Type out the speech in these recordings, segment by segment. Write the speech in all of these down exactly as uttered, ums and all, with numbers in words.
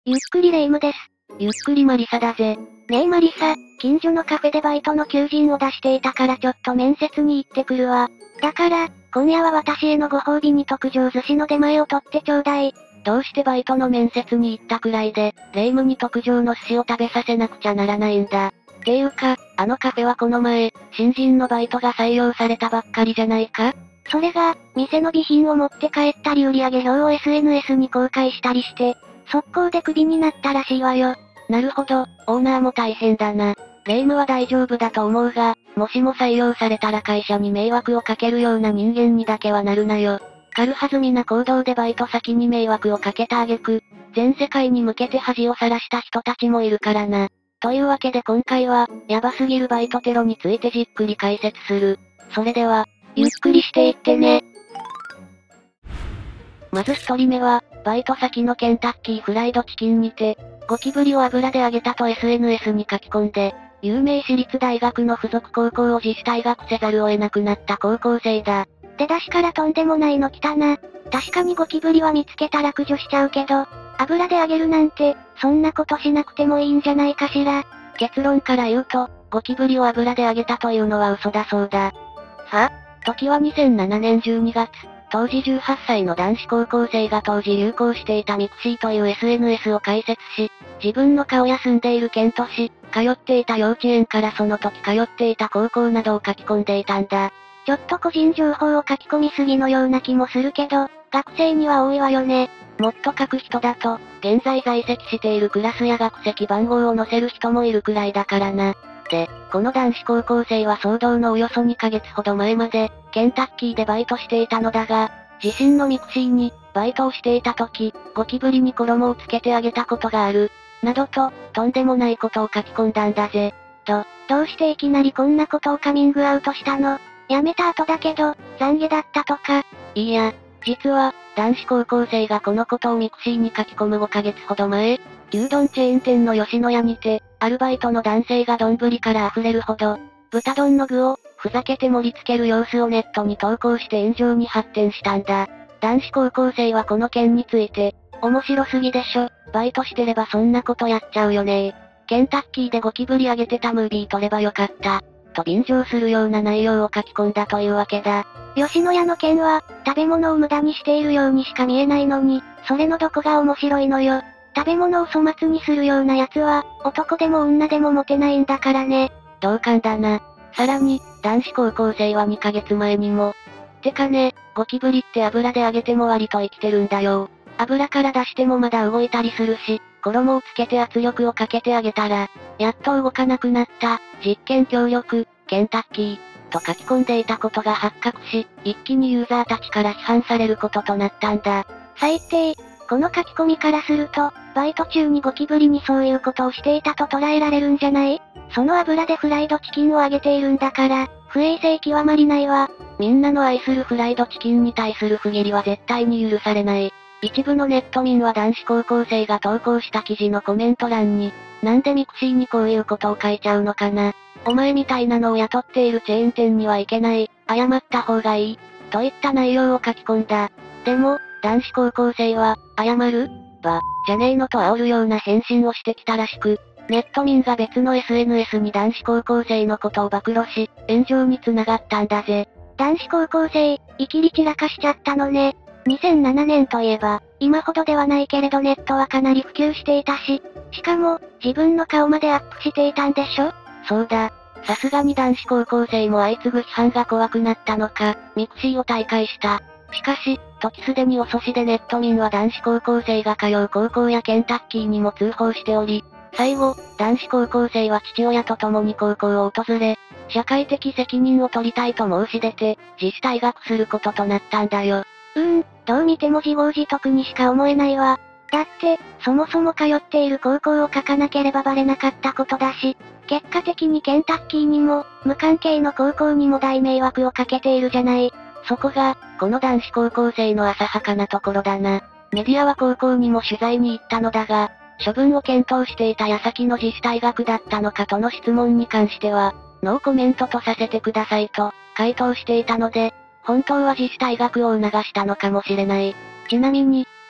ゆっくりレ夢ムです。 ゆっくりマリサだぜ。 ねえマリサ、近所のカフェでバイトの求人を出していたからちょっと面接に行ってくるわ。だから、今夜は私へのご褒美に特上寿司の出前を取ってちょうだい。 どうしてバイトの面接に行ったくらいで、レ夢ムに特上の寿司を食べさせなくちゃならないんだ。ていうか、あのカフェはこの前、新人のバイトが採用されたばっかりじゃないか？ それが、店の備品を持って帰ったり売上表を エスエヌエス に公開したりして、速攻でクビになったらしいわよ。 なるほど、オーナーも大変だな。レ夢ムは大丈夫だと思うが、もしも採用されたら会社に迷惑をかけるような人間にだけはなるなよ。軽はずみな行動でバイト先に迷惑をかけた挙句、全世界に向けて恥をさらした人たちもいるからな。というわけで今回は、ヤバすぎるバイトテロについてじっくり解説する。それでは、ゆっくりしていってね。まず一人目は、バイト先のケンタッキーフライドチキンにて、ゴキブリを油で揚げたと エスエヌエス に書き込んで、有名私立大学の付属高校を自主退学せざるを得なくなった高校生だ。 出だしからとんでもないの来たな。確かにゴキブリは見つけたら駆除しちゃうけど、油で揚げるなんて、そんなことしなくてもいいんじゃないかしら。 結論から言うと、ゴキブリを油で揚げたというのは嘘だそうだ。 は？ 時はにせんななねんじゅうにがつ、当時じゅうはっさいの男子高校生が当時流行していたミクシーという エスエヌエス を開設し、自分の顔や住んでいる県都市、通っていた幼稚園からその時通っていた高校などを書き込んでいたんだ。 ちょっと個人情報を書き込みすぎのような気もするけど、学生には多いわよね。 もっと書く人だと、現在在籍しているクラスや学籍番号を載せる人もいるくらいだからな。で、この男子高校生は騒動のおよそにかげつほど前まで、ケンタッキーでバイトしていたのだが、自身のミクシーに、バイトをしていた時、ゴキブリに衣をつけてあげたことがある。などと、とんでもないことを書き込んだんだぜ。 と、どうしていきなりこんなことをカミングアウトしたの？辞めた後だけど、懺悔だったとか。 いいや、実は、男子高校生がこのことをミクシーに書き込むごかげつほど前、牛丼チェーン店の吉野家にて、アルバイトの男性が丼から溢れるほど、豚丼の具を、ふざけて盛り付ける様子をネットに投稿して炎上に発展したんだ。男子高校生はこの件について、面白すぎでしょ、バイトしてればそんなことやっちゃうよね。ケンタッキーでゴキブリあげてたムービー撮ればよかった。と便乗するような内容を書き込んだというわけだ。 吉野家の件は、食べ物を無駄にしているようにしか見えないのに、それのどこが面白いのよ。食べ物を粗末にするような奴は、男でも女でもモテないんだからね。 同感だな。さらに、男子高校生はにかげつまえにも。てかね、ゴキブリって油で揚げても割と生きてるんだよ。油から出してもまだ動いたりするし、衣をつけて圧力をかけてあげたら、やっと動かなくなった、実験協力、ケンタッキー、と書き込んでいたことが発覚し、一気にユーザーたちから批判されることとなったんだ。 最低。この書き込みからすると、バイト中にゴキブリにそういうことをしていたと捉えられるんじゃない？その油でフライドチキンを揚げているんだから、不衛生極まりないわ。 みんなの愛するフライドチキンに対する不義理は絶対に許されない。一部のネット民は男子高校生が投稿した記事のコメント欄に、なんでミクシーにこういうことを書いちゃうのかな。お前みたいなのを雇っているチェーン店には行けない、謝った方がいい、といった内容を書き込んだ。でも、男子高校生は、謝る？ば、じゃねえのと煽るような返信をしてきたらしく、ネット民が別の エスエヌエス に男子高校生のことを暴露し、炎上に繋がったんだぜ。 男子高校生、いきり散らかしちゃったのね。にせんななねんといえば、今ほどではないけれどネットはかなり普及していたし、しかも、自分の顔までアップしていたんでしょ？ そうだ。さすがに男子高校生も相次ぐ批判が怖くなったのか、ミクシーを退会した。しかし、時すでに遅しでネット民は男子高校生が通う高校やケンタッキーにも通報しており、最後、男子高校生は父親と共に高校を訪れ、社会的責任を取りたいと申し出て、自主退学することとなったんだよ。 うーん、どう見ても自業自得にしか思えないわ。だって、そもそも通っている高校を書かなければバレなかったことだし、結果的にケンタッキーにも、無関係の高校にも大迷惑をかけているじゃない。 そこが、この男子高校生の浅はかなところだな。メディアは高校にも取材に行ったのだが、処分を検討していた矢先の自主退学だったのかとの質問に関しては、ノーコメントとさせてくださいと、回答していたので、本当は自主退学を促したのかもしれない。ちなみに、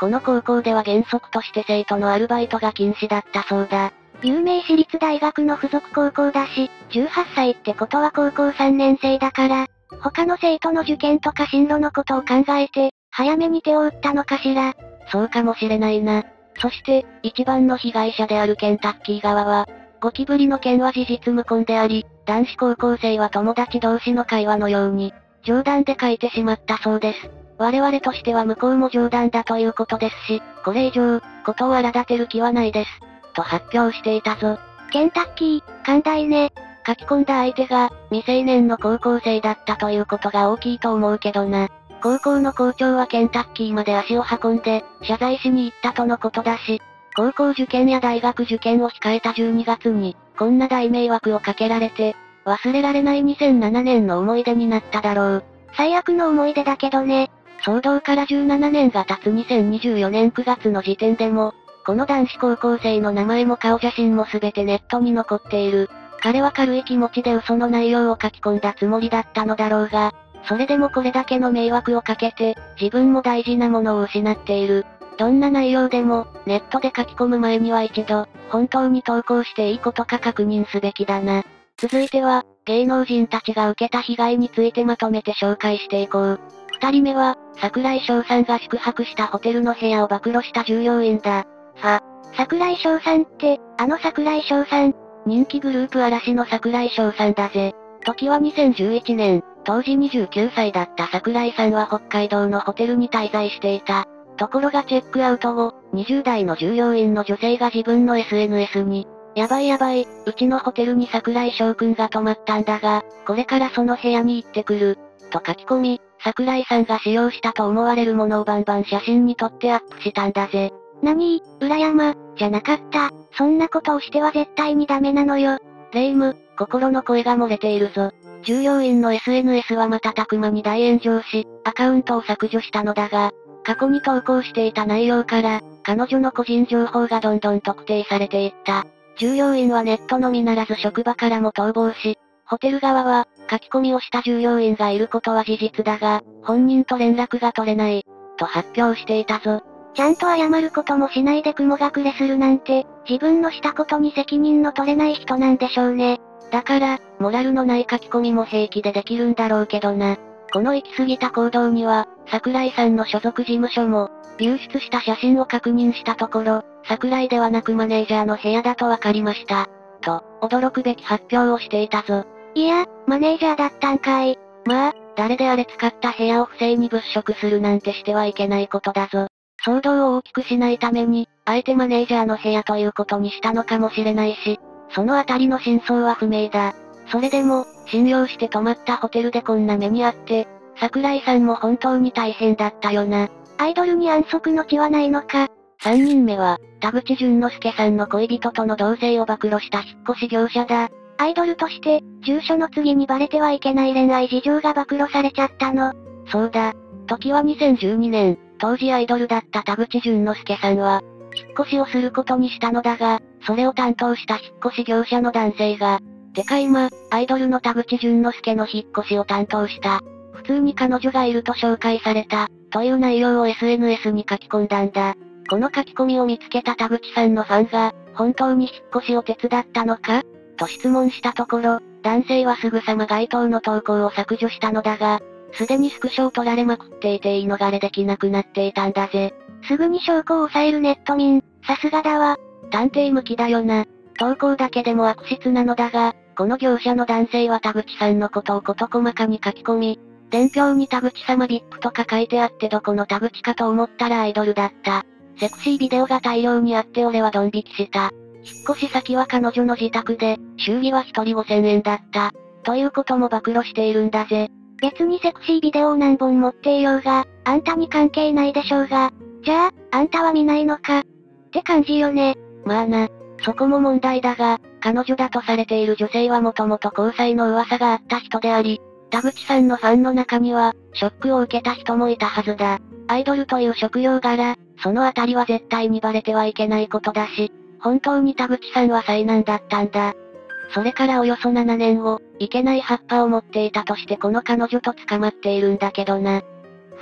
この高校では原則として生徒のアルバイトが禁止だったそうだ。 有名私立大学の付属高校だし、じゅうはっさいってことは高校さんねん生だから、他の生徒の受験とか進路のことを考えて、早めに手を打ったのかしら。 そうかもしれないな。そして、一番の被害者であるケンタッキー側は、ゴキブリの件は事実無根であり、男子高校生は友達同士の会話のように、冗談で書いてしまったそうです。我々としては向こうも冗談だということですし、これ以上、ことを荒立てる気はないです。と発表していたぞ。 ケンタッキー、寛大ね。 書き込んだ相手が、未成年の高校生だったということが大きいと思うけどな。高校の校長はケンタッキーまで足を運んで、謝罪しに行ったとのことだし、高校受験や大学受験を控えたじゅうにがつに、こんな大迷惑をかけられて、忘れられないにせんななねんの思い出になっただろう。 最悪の思い出だけどね。 騒動からじゅうななねんが経つにせんにじゅうよねんくがつの時点でも、この男子高校生の名前も顔写真も全てネットに残っている。彼は軽い気持ちで嘘の内容を書き込んだつもりだったのだろうが、それでもこれだけの迷惑をかけて、自分も大事なものを失っている。どんな内容でも、ネットで書き込む前には一度、本当に投稿していいことか確認すべきだな。続いては、芸能人たちが受けた被害についてまとめて紹介していこう。二人目は、櫻井翔さんが宿泊したホテルの部屋を暴露した従業員だ。 は、櫻井翔さんって、あの櫻井翔さん。 人気グループ嵐の櫻井翔さんだぜ。時はにせんじゅういちねん、当時にじゅうきゅうさいだった櫻井さんは北海道のホテルに滞在していた。ところがチェックアウト後、にじゅうだいの従業員の女性が自分の エスエヌエス に、やばいやばい、うちのホテルに櫻井翔くんが泊まったんだが、これからその部屋に行ってくる。と書き込み、櫻井さんが使用したと思われるものをバンバン写真に撮ってアップしたんだぜ。 なにー、裏山、じゃなかった。そんなことをしては絶対にダメなのよ。 レイム、心の声が漏れているぞ。従業員の エスエヌエス は瞬く間に大炎上し、アカウントを削除したのだが、過去に投稿していた内容から、彼女の個人情報がどんどん特定されていった。従業員はネットのみならず職場からも逃亡し、ホテル側は、書き込みをした従業員がいることは事実だが、本人と連絡が取れない、と発表していたぞ。 ちゃんと謝ることもしないで雲隠れするなんて、自分のしたことに責任の取れない人なんでしょうね。 だから、モラルのない書き込みも平気でできるんだろうけどな。この行き過ぎた行動には、櫻井さんの所属事務所も、流出した写真を確認したところ、櫻井ではなくマネージャーの部屋だとわかりました。と、驚くべき発表をしていたぞ。 いや、マネージャーだったんかい。 まあ、誰であれ使った部屋を不正に物色するなんてしてはいけないことだぞ。騒動を大きくしないために、あえてマネージャーの部屋ということにしたのかもしれないし、そのあたりの真相は不明だ。それでも、信用して泊まったホテルでこんな目にあって、櫻井さんも本当に大変だったよな。 アイドルに安息の地はないのか。 三人目は、田口淳之介さんの恋人との同棲を暴露した引っ越し業者だ。 アイドルとして、住所の次にバレてはいけない恋愛事情が暴露されちゃったの。 そうだ。時はにせんじゅうにねん、当時アイドルだった田口淳之介さんは、引っ越しをすることにしたのだが、それを担当した引っ越し業者の男性が、てか今、アイドルの田口淳之介の引っ越しを担当した。普通に彼女がいると紹介された、という内容を エスエヌエス に書き込んだんだ。この書き込みを見つけた田口さんのファンが、本当に引っ越しを手伝ったのかと質問したところ、男性はすぐさま該当の投稿を削除したのだが、すでにスクショを取られまくっていて言い逃れできなくなっていたんだぜ。 すぐに証拠を抑えるネット民、さすがだわ。 探偵向きだよな。投稿だけでも悪質なのだが、この業者の男性は田口さんのことを事細かに書き込み、伝票に田口様 ブイアイピー とか書いてあってどこの田口かと思ったらアイドルだった。セクシービデオが大量にあって俺はドン引きした。引っ越し先は彼女の自宅で、祝儀は一人ごせんえんだった。ということも暴露しているんだぜ。 別にセクシービデオを何本持っていようが、あんたに関係ないでしょうが。じゃあ、あんたは見ないのかって感じよね。 まあな。そこも問題だが、彼女だとされている女性はもともと交際の噂があった人であり、田口さんのファンの中には、ショックを受けた人もいたはずだ。アイドルという職業柄、そのあたりは絶対にバレてはいけないことだし、本当に田口さんは災難だったんだ。それからおよそななねんご、いけない葉っぱを持っていたとしてこの彼女と捕まっているんだけどな。 ほ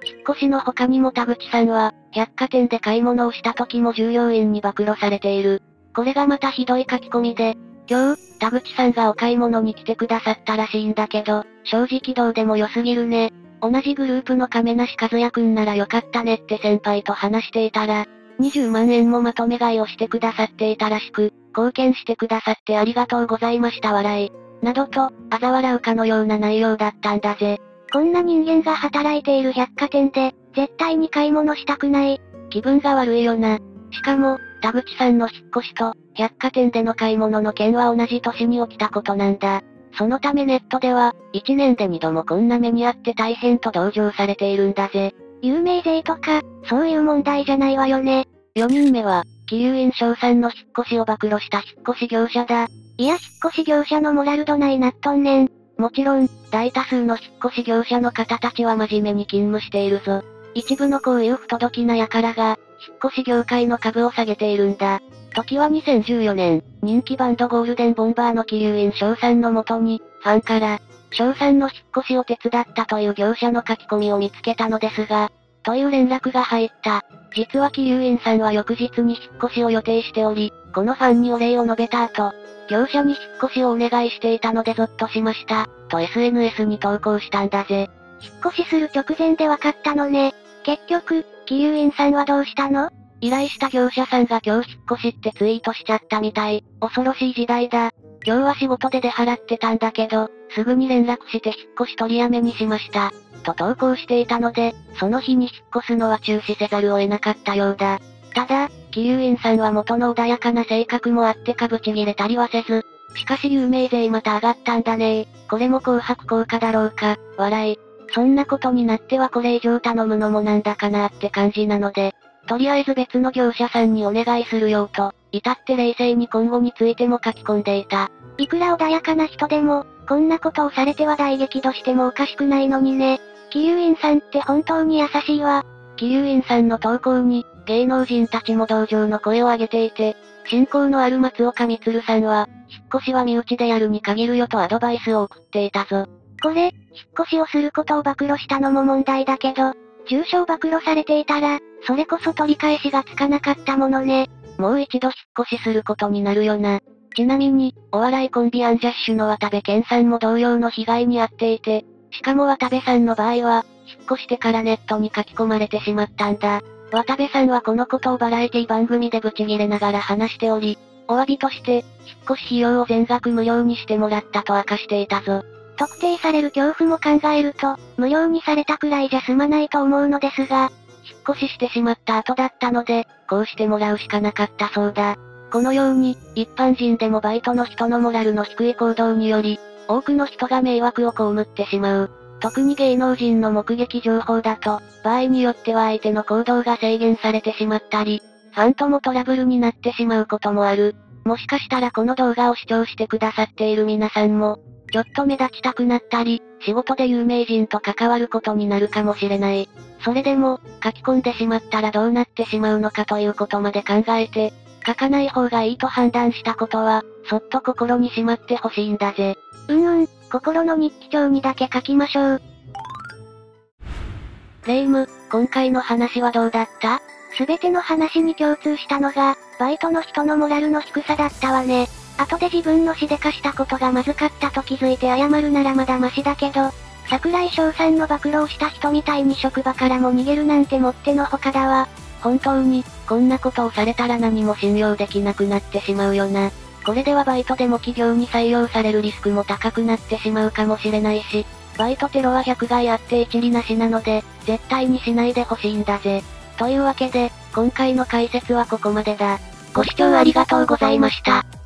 引っ越しの他にも田口さんは、百貨店で買い物をした時も従業員に暴露されている。これがまたひどい書き込みで、今日、田口さんがお買い物に来てくださったらしいんだけど、正直どうでも良すぎるね。同じグループの亀梨和也くんならよかったねって先輩と話していたら、にじゅうまんえんもまとめ買いをしてくださっていたらしく、貢献してくださってありがとうございました笑い。などと、嘲笑うかのような内容だったんだぜ。 こんな人間が働いている百貨店で、絶対に買い物したくない。 気分が悪いよな。しかも、田口さんの引っ越しと、百貨店での買い物の件は同じ年に起きたことなんだ。そのためネットでは、いちねんでにどもこんな目にあって大変と同情されているんだぜ。 有名税とか、そういう問題じゃないわよね。 よにんめは、桐生院翔さんの引っ越しを暴露した引っ越し業者だ。 いや引っ越し業者のモラルどないなっとんねん。 もちろん、大多数の引っ越し業者の方たちは真面目に勤務しているぞ。一部のこういう不届きな輩が、引っ越し業界の株を下げているんだ。時はにせんじゅうよねん、人気バンドゴールデンボンバーの桐生院翔さんのもとに、ファンから、翔さんの引っ越しを手伝ったという業者の書き込みを見つけたのですが、という連絡が入った。実は桐生院さんは翌日に引っ越しを予定しており、このファンにお礼を述べた後、業者に引っ越しをお願いしていたのでゾッとしました、と エスエヌエス に投稿したんだぜ。 引っ越しする直前で分かったのね。結局、桐生院さんはどうしたの？ 依頼した業者さんが今日引っ越しってツイートしちゃったみたい。恐ろしい時代だ。今日は仕事で出払ってたんだけど、すぐに連絡して引っ越し取りやめにしました。と投稿していたので、その日に引っ越すのは中止せざるを得なかったようだ。ただ、桐生院さんは元の穏やかな性格もあってかぶち切れたりはせず、しかし有名税また上がったんだねー。これも紅白効果だろうか、笑い。そんなことになってはこれ以上頼むのもなんだかなって感じなので、とりあえず別の業者さんにお願いするようと、至って冷静に今後についても書き込んでいた。 いくら穏やかな人でも、こんなことをされては大激怒してもおかしくないのにね。桐生院さんって本当に優しいわ。 桐生院さんの投稿に、芸能人たちも同情の声を上げていて、親交のある松岡充さんは、引っ越しは身内でやるに限るよとアドバイスを送っていたぞ。 これ、引っ越しをすることを暴露したのも問題だけど、住所を暴露されていたら、それこそ取り返しがつかなかったものね。 もう一度引っ越しすることになるよな。ちなみに、お笑いコンビアンジャッシュの渡部健さんも同様の被害に遭っていて、しかも渡部さんの場合は、引っ越してからネットに書き込まれてしまったんだ。渡部さんはこのことをバラエティ番組でブチギレながら話しており、お詫びとして、引っ越し費用を全額無料にしてもらったと明かしていたぞ。 特定される恐怖も考えると、無料にされたくらいじゃ済まないと思うのですが、 引っ越ししてしまった後だったので、こうしてもらうしかなかったそうだ。このように、一般人でもバイトの人のモラルの低い行動により、多くの人が迷惑を被ってしまう。特に芸能人の目撃情報だと、場合によっては相手の行動が制限されてしまったり、ファンともトラブルになってしまうこともある。もしかしたらこの動画を視聴してくださっている皆さんも、ちょっと目立ちたくなったり、仕事で有名人と関わることになるかもしれない。それでも、書き込んでしまったらどうなってしまうのかということまで考えて、書かない方がいいと判断したことは、そっと心にしまってほしいんだぜ。 うんうん、心の日記帳にだけ書きましょう。 レイム、今回の話はどうだった？ すべての話に共通したのが、バイトの人のモラルの低さだったわね。後で自分のしでかしたことがまずかったと気づいて謝るならまだマシだけど、桜井翔さんの暴露をした人みたいに職場からも逃げるなんてもってのほかだわ。 本当に、こんなことをされたら何も信用できなくなってしまうよな。これではバイトでも企業に採用されるリスクも高くなってしまうかもしれないし、バイトテロは百害あって一理なしなので、絶対にしないでほしいんだぜ。というわけで、今回の解説はここまでだ。ご視聴ありがとうございました。